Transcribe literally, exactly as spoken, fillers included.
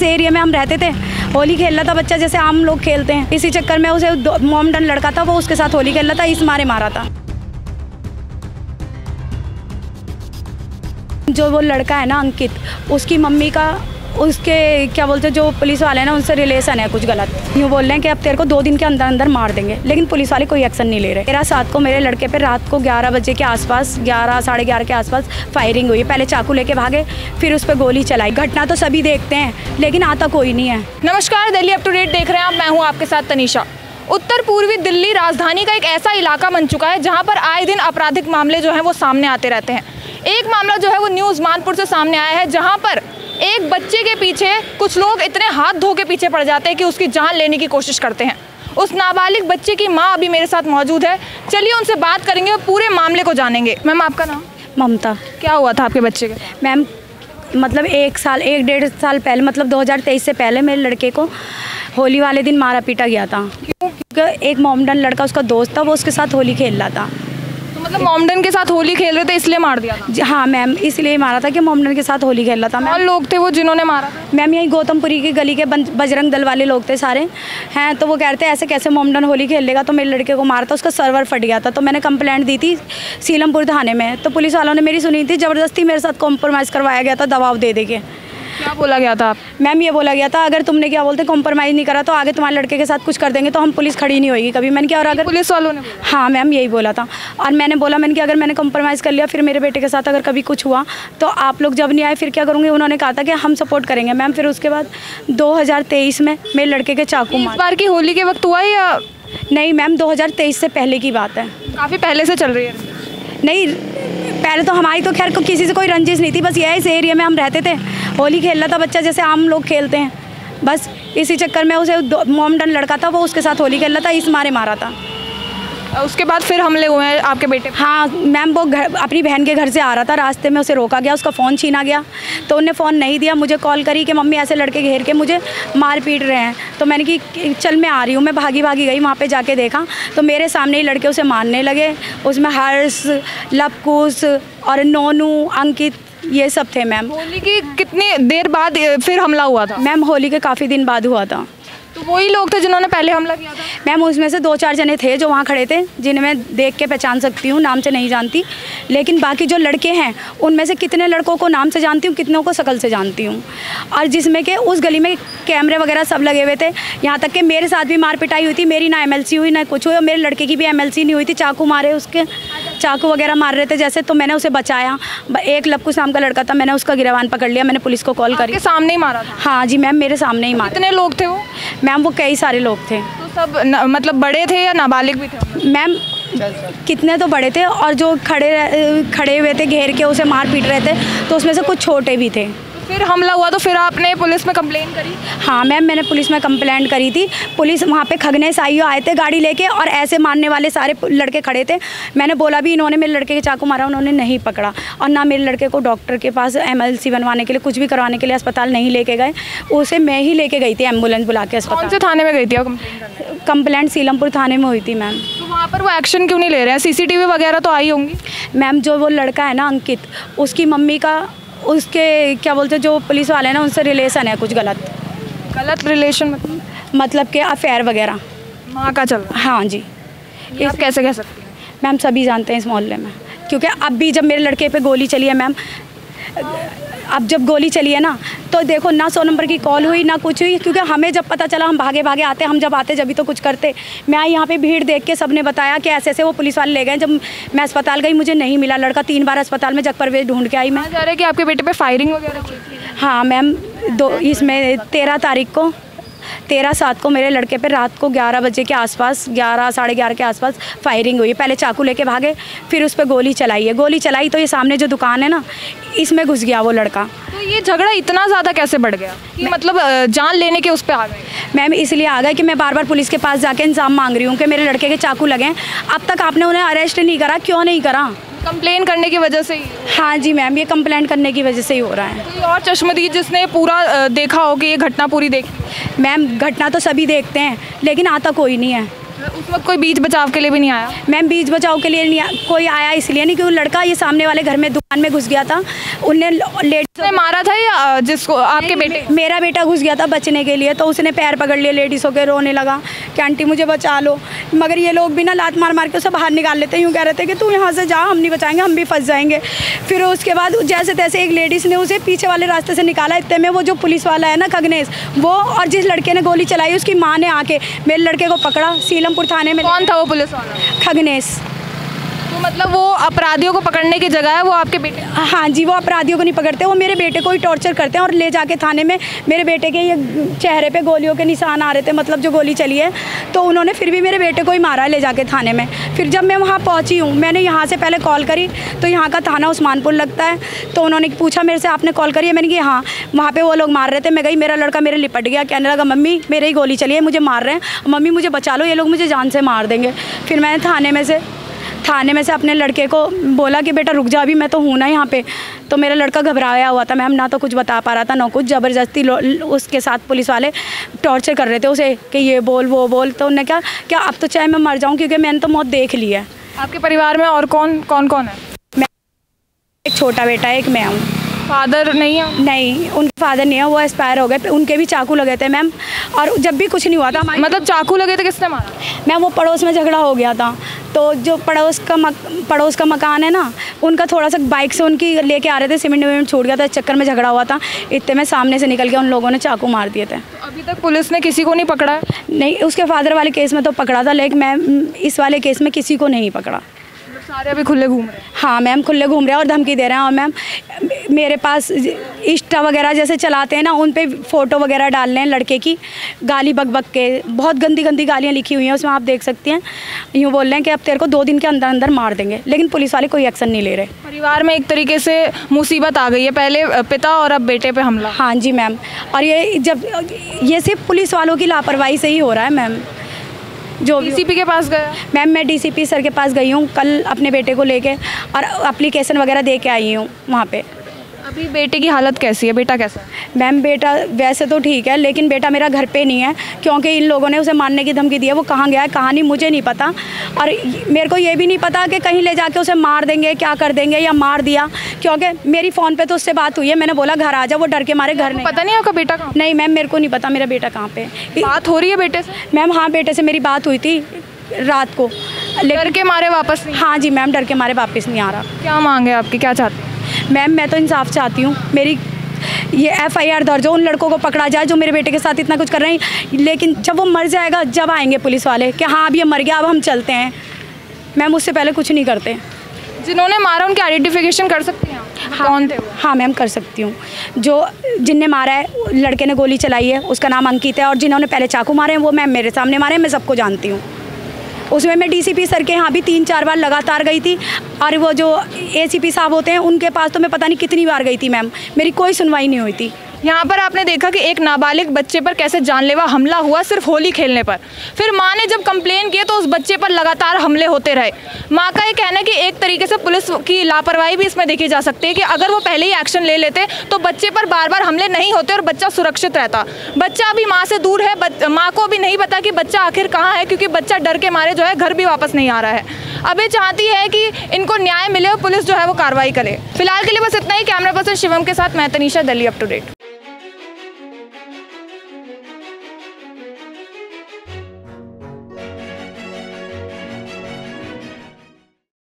इस एरिया में हम रहते थे, होली खेल रहा था बच्चा जैसे आम लोग खेलते हैं। इसी चक्कर में उसे मोमडन लड़का था, वो उसके साथ होली खेल रहा था, इस मारे मारा था। जो वो लड़का है ना अंकित, उसकी मम्मी का उसके क्या बोलते हैं जो पुलिस वाले हैं ना उनसे रिलेशन है कुछ गलत। यूँ बोल रहे हैं कि अब तेरे को दो दिन के अंदर अंदर मार देंगे, लेकिन पुलिस वाले कोई एक्शन नहीं ले रहे। तेरह सात को मेरे लड़के पे रात को ग्यारह बजे के आसपास, ग्यारह साढ़े ग्यारह के आसपास फायरिंग हुई। पहले चाकू लेके भागे, फिर उस पर गोली चलाई। घटना तो सभी देखते हैं लेकिन आता कोई नहीं है। नमस्कार, दिल्ली अप टू डेट देख रहे हैं आप, मैं हूँ आपके साथ तनीषा। उत्तर पूर्वी दिल्ली राजधानी का एक ऐसा इलाका बन चुका है जहाँ पर आए दिन आपराधिक मामले जो हैं वो सामने आते रहते हैं। एक मामला जो है वो न्यू उस्मानपुर से सामने आया है, जहाँ पर एक बच्चे के पीछे कुछ लोग इतने हाथ धो के पीछे पड़ जाते हैं कि उसकी जान लेने की कोशिश करते हैं। उस नाबालिग बच्चे की माँ अभी मेरे साथ मौजूद है, चलिए उनसे बात करेंगे और पूरे मामले को जानेंगे। मैम, आपका नाम? ममता। क्या हुआ था आपके बच्चे के? मैम मतलब एक साल एक डेढ़ साल पहले, मतलब दो हज़ार तेईस से पहले मेरे लड़के को होली वाले दिन मारा पीटा गया था। क्यों? क्योंकि एक मोमडन लड़का उसका दोस्त था, वो उसके साथ होली खेल रहा था। तो मतलब मोमडन के साथ होली खेल रहे थे इसलिए मार दिया था? हाँ मैम, इसलिए मारा था कि मोमडन के साथ होली खेल रहा था। कौन लोग थे वो जिन्होंने मारा था? मैम यही गौतमपुरी की गली के बजरंग दल वाले लोग थे सारे हैं। तो वो कहते हैं ऐसे कैसे मोमडन होली खेल लेगा, तो मेरे लड़के को मारा था, उसका सर्वर फट गया था। तो मैंने कंप्लेंट दी थी सीलमपुर थाने में, तो पुलिस वालों ने मेरी सुनी थी, ज़बरदस्ती मेरे साथ कॉम्प्रोमाइज़ करवाया गया था दबाव दे दे के। क्या बोला गया था आप? मैम ये बोला गया था अगर तुमने क्या बोलते कॉम्प्रोमाइज़ नहीं करा तो आगे तुम्हारे लड़के के साथ कुछ कर देंगे, तो हम पुलिस खड़ी नहीं होगी कभी। मैंने क्या, और अगर पुलिस वालों ने? हाँ मैम यही बोला था। और मैंने बोला मैंने कि अगर मैंने कॉम्प्रोमाइज़ कर लिया फिर मेरे बेटे के साथ अगर कभी कुछ हुआ तो आप लोग जब नहीं आए फिर क्या करूँगी। उन्होंने कहा था कि हम सपोर्ट करेंगे। मैम फिर उसके बाद दो हज़ार तेईस में मेरे लड़के के चाकू मार। इस बार की होली के वक्त हुआ या नहीं मैम, दो हज़ार तेईस से पहले की बात है। काफ़ी पहले से चल रही है? नहीं, पहले तो हमारी तो खैर को किसी से कोई रंजिश नहीं थी, बस यह इस एरिया में हम रहते थे, होली खेल रहा था बच्चा जैसे आम लोग खेलते हैं, बस इसी चक्कर में उसे मोमडन लड़का था, वो उसके साथ होली खेल रहा था, इस मारे मारा था। उसके बाद फिर हमले हुए हैं आपके बेटे पे? हाँ मैम, वो घर अपनी बहन के घर से आ रहा था, रास्ते में उसे रोका गया, उसका फ़ोन छीना गया, तो उन्हें फ़ोन नहीं दिया, मुझे कॉल करी कि मम्मी ऐसे लड़के घेर के मुझे मार पीट रहे हैं। तो मैंने कि चल मैं आ रही हूँ। मैं भागी भागी गई, वहाँ पे जाके देखा तो मेरे सामने ही लड़के उसे मारने लगे। उसमें हर्ष, लवकुश और नोनू, अंकित, ये सब थे मैम। होली की कितनी देर बाद फिर हमला हुआ था? मैम होली के काफ़ी दिन बाद हुआ था। तो वही लोग थे जिन्होंने पहले हमला किया था? मैम उसमें से दो चार जने थे जो वहाँ खड़े थे, जिन्हें मैं देख के पहचान सकती हूँ, नाम से नहीं जानती, लेकिन बाकी जो लड़के हैं उनमें से कितने लड़कों को नाम से जानती हूँ, कितनों को शक्ल से जानती हूँ। और जिसमें कि उस गली में कैमरे वगैरह सब लगे हुए थे, यहाँ तक कि मेरे साथ भी मार पिटाई हुई थी। मेरी ना एम एल सी हुई ना कुछ हुई, और मेरे लड़के की भी एम एल सी नहीं हुई थी। चाकू मारे, उसके चाकू वगैरह मार रहे थे जैसे, तो मैंने उसे बचाया। एक लपकुश नाम का लड़का था, मैंने उसका गिरवान पकड़ लिया, मैंने पुलिस को कॉल करी। सामने ही मारा था? हाँ जी मैम, मेरे सामने ही मारा। कितने लोग थे वो? मैम वो कई सारे लोग थे। तो सब न, मतलब बड़े थे या नाबालिग भी थे? मैम कितने तो बड़े थे, और जो खड़े खड़े हुए थे घेर के उसे मार पीट रहे थे, तो उसमें से कुछ छोटे भी थे। फिर हमला हुआ तो फिर आपने पुलिस में कंप्लेन करी? हाँ मैम, मैंने पुलिस में कंप्लेंट करी थी। पुलिस वहाँ पे खगनेस आईओ आए थे गाड़ी लेके, और ऐसे मारने वाले सारे लड़के खड़े थे। मैंने बोला भी इन्होंने मेरे लड़के के चाकू मारा, उन्होंने नहीं पकड़ा, और ना मेरे लड़के को डॉक्टर के पास एम एल सी बनवाने के लिए, कुछ भी करवाने के लिए अस्पताल नहीं लेके गए। उसे मैं ही लेके गई थी एम्बुलेंस बुला के अस्पताल। कौन से थाने में गई थी कंप्लेंट? कंप्लेंट सीलमपुर थाने में हुई थी मैम। तो वहाँ पर वो एक्शन क्यों नहीं ले रहे हैं? सी सी टी वी वगैरह तो आई होंगी? मैम जो वो लड़का है ना अंकित, उसकी मम्मी का उसके क्या बोलते हैं जो पुलिस वाले हैं ना उनसे रिलेशन है कुछ गलत। गलत रिलेशन मतलब? मतलब कि अफेयर वगैरह माँ का चल रहा है? हाँ जी। ये आप कैसे कह सकते हैं? मैम सभी जानते हैं इस मोहल्ले में, क्योंकि अब भी जब मेरे लड़के पे गोली चली है मैम, अब जब गोली चली है ना, तो देखो ना सौ नंबर की कॉल हुई ना कुछ हुई, क्योंकि हमें जब पता चला हम भागे भागे आते, हम जब आते जब भी तो कुछ करते। मैं यहाँ पे भीड़ देख के सबने बताया कि ऐसे ऐसे वो पुलिस वाले ले गए। जब मैं अस्पताल गई मुझे नहीं मिला लड़का, तीन बार अस्पताल में जग परवेज ढूंढ के आई मैं। जा रहा है कि आपके बेटे पे फायरिंग वगैरह हुई थी? हाँ मैम, दो इसमें तेरह तारीख को तेरह सात को मेरे लड़के पे रात को ग्यारह बजे के आसपास, ग्यारह साढ़े ग्यारह के आसपास फायरिंग हुई। पहले चाकू लेके भागे, फिर उस पर गोली चलाई है। गोली चलाई तो ये सामने जो दुकान है ना, इसमें घुस गया वो लड़का। तो ये झगड़ा इतना ज़्यादा कैसे बढ़ गया कि मतलब जान लेने के उस पर आ गए? मैम इसलिए आ गया कि मैं बार बार पुलिस के पास जाके इंसाफ मांग रही हूँ कि मेरे लड़के के चाकू लगे हैं। अब तक आपने उन्हें अरेस्ट नहीं करा, क्यों नहीं करा? कंप्लेन करने की वजह से ही? हाँ जी मैम, ये कंप्लेंट करने की वजह से ही हो रहा है। कोई और चश्मदीद जिसने पूरा देखा हो कि ये घटना पूरी देखी? मैम घटना तो सभी देखते हैं लेकिन आता कोई नहीं है। उस वक्त कोई बीच बचाव के लिए भी नहीं आया? मैम बीच बचाव के लिए नहीं आ, कोई आया इसलिए नहीं क्योंकि लड़का ये सामने वाले घर में दुकान में घुस गया था। उनने लेडीज ने मारा था या जिसको आपके बेटे? मेरा बेटा घुस गया था बचने के लिए, तो उसने पैर पकड़ लिए लेडीज़ों के, रोने लगा कि आंटी मुझे बचा लो। मगर ये लोग भी ना लात मार मार के उसे बाहर निकाल लेते हैं, यूँ कह रहे थे कि तू यहाँ से जा, हम नहीं बचाएंगे, हम भी फंस जाएंगे। फिर उसके बाद जैसे तैसे एक लेडीज़ ने उसे पीछे वाले रास्ते से निकाला। इतने में वो जो पुलिस वाला है ना खगनेश, वो और जिस लड़के ने गोली चलाई उसकी माँ ने आके मेरे लड़के को पकड़ा सीलमपुर थाने में। कौन था वो पुलिस वाला? खगनेश। तो मतलब वो अपराधियों को पकड़ने की जगह है वो आपके बेटे? हाँ जी, वो अपराधियों को नहीं पकड़ते, वो मेरे बेटे को ही टॉर्चर करते हैं और ले जाके थाने में मेरे बेटे के ये चेहरे पे गोलियों के निशान आ रहे थे, मतलब जो गोली चली है, तो उन्होंने फिर भी मेरे बेटे को ही मारा ले जाके थाने में। फिर जब मैं वहाँ पहुँची हूँ, मैंने यहाँ से पहले कॉल करी, तो यहाँ का थाना उस्मानपुर लगता है, तो उन्होंने पूछा मेरे से आपने कॉल करी है? मैंने कहा हाँ। वहाँ पर वो लोग मार रहे थे, मैं गई, मेरा लड़का मेरे लिपट गया, कहने लगा मम्मी मेरे ही गोली चली है, मुझे मार रहे हैं, मम्मी मुझे बचा लो, ये लोग मुझे जान से मार देंगे। फिर मैंने थाने में से थाने में से अपने लड़के को बोला कि बेटा रुक जा, अभी मैं तो हूँ ना यहाँ पे। तो मेरा लड़का घबराया हुआ था मैम, ना तो कुछ बता पा रहा था ना कुछ। ज़बरदस्ती उसके साथ पुलिस वाले टॉर्चर कर रहे थे उसे कि ये बोल वो बोल। तो उन्होंने कहा क्या अब तो चाहे मैं मर जाऊँ क्योंकि मैंने तो मौत देख ली है। आपके परिवार में और कौन कौन कौन है? मैं, एक छोटा बेटा है, एक मैं हूँ। फादर नहीं है? नहीं, उनके फादर नहीं है, वो एक्सपायर हो गए। उनके भी चाकू लगे थे मैम, और जब भी कुछ नहीं हुआ था। मतलब चाकू लगे थे, किसने मारा? मैम वो पड़ोस में झगड़ा हो गया था, तो जो पड़ोस का मक, पड़ोस का मकान है ना, उनका थोड़ा सा बाइक से उनकी लेके आ रहे थे, सीमेंट विमेंट छूट गया था, इस चक्कर में झगड़ा हुआ था। इतने में सामने से निकल के उन लोगों ने चाकू मार दिए थे। तो अभी तक पुलिस ने किसी को नहीं पकड़ा? नहीं, उसके फादर वाले केस में तो पकड़ा था, लेकिन मैम इस वाले केस में किसी को नहीं पकड़ा। सारे अभी खुले घूम रहे हैं? हाँ मैम, खुले घूम रहे हैं और धमकी दे रहे हैं। और मैम मेरे पास इंस्टा वगैरह जैसे चलाते हैं ना, उन पे फ़ोटो वगैरह डाल रहे हैं लड़के की, गाली बक बक के, बहुत गंदी गंदी गालियाँ लिखी हुई हैं उसमें, आप देख सकती हैं। यूँ बोल रहे हैं कि अब तेरे को दो दिन के अंदर अंदर मार देंगे, लेकिन पुलिस वाले कोई एक्शन नहीं ले रहे। परिवार में एक तरीके से मुसीबत आ गई है, पहले पिता और अब बेटे पे हमला। हाँ जी मैम, और ये जब ये सिर्फ पुलिस वालों की लापरवाही से ही हो रहा है मैम। जो डीसीपी के पास गया? मैम मैं डीसीपी सर के पास गई हूँ कल अपने बेटे को लेके, और एप्लीकेशन वगैरह दे के आई हूँ वहाँ पे। अभी बेटे की हालत कैसी है? बेटा कैसा है? मैम बेटा वैसे तो ठीक है, लेकिन बेटा मेरा घर पे नहीं है, क्योंकि इन लोगों ने उसे मारने की धमकी दी है। वो कहाँ गया है कहाँ नहीं मुझे नहीं पता, और मेरे को ये भी नहीं पता कि कहीं ले जाके उसे मार देंगे, क्या कर देंगे, या मार दिया, क्योंकि मेरी फ़ोन पे तो उससे बात हुई है। मैंने बोला घर आ जा, वो डर के मारे घर नहीं। पता नहीं आपका बेटा कहाँ? नहीं मैम, मेरे को नहीं पता मेरा बेटा कहाँ पे। बात हो रही है बेटे से? मैम हाँ, बेटे से मेरी बात हुई थी रात को। डर के मारे वापस नहीं? हाँ जी मैम, डर के मारे वापस नहीं आ रहा। क्या मांगे आपकी, क्या चाहते हैं? मैम मैं तो इंसाफ चाहती हूँ, मेरी ये एफ आई आर दर्ज हो, उन लड़कों को पकड़ा जाए जो मेरे बेटे के साथ इतना कुछ कर रहे हैं। लेकिन जब वो मर जाएगा, जब आएंगे पुलिस वाले कि हाँ अब ये मर गया, अब हम चलते हैं। मैम उससे पहले कुछ नहीं करते। जिन्होंने मारा उनकी आइडेंटिफिकेशन कर सकती हैं? हाँ, कौन थे? हाँ मैम कर सकती हूँ। जो जिनने मारा है, लड़के ने गोली चलाई है, उसका नाम अंकित है, और जिन्होंने पहले चाकू मारे हैं वो मैम मेरे सामने मारे हैं, मैं सबको जानती हूँ। उसमें मैं डीसीपी सर के यहाँ भी तीन चार बार लगातार गई थी, और वो जो एसीपी साहब होते हैं उनके पास तो मैं पता नहीं कितनी बार गई थी मैम, मेरी कोई सुनवाई नहीं हुई थी। यहाँ पर आपने देखा कि एक नाबालिग बच्चे पर कैसे जानलेवा हमला हुआ सिर्फ होली खेलने पर। फिर माँ ने जब कंप्लेन किए तो उस बच्चे पर लगातार हमले होते रहे। माँ का ये कहना है कि एक तरीके से पुलिस की लापरवाही भी इसमें देखी जा सकती है कि अगर वो पहले ही एक्शन ले लेते तो बच्चे पर बार बार हमले नहीं होते और बच्चा सुरक्षित रहता। बच्चा अभी माँ से दूर है, माँ को भी नहीं पता कि बच्चा आखिर कहाँ है, क्योंकि बच्चा डर के मारे जो है घर भी वापस नहीं आ रहा है। अब ये चाहती है कि इनको न्याय मिले और पुलिस जो है वो कार्रवाई करे। फिलहाल के लिए बस इतना ही। कैमरा पर्सन शिवम के साथ मैं Tanisha, Delhi up to date.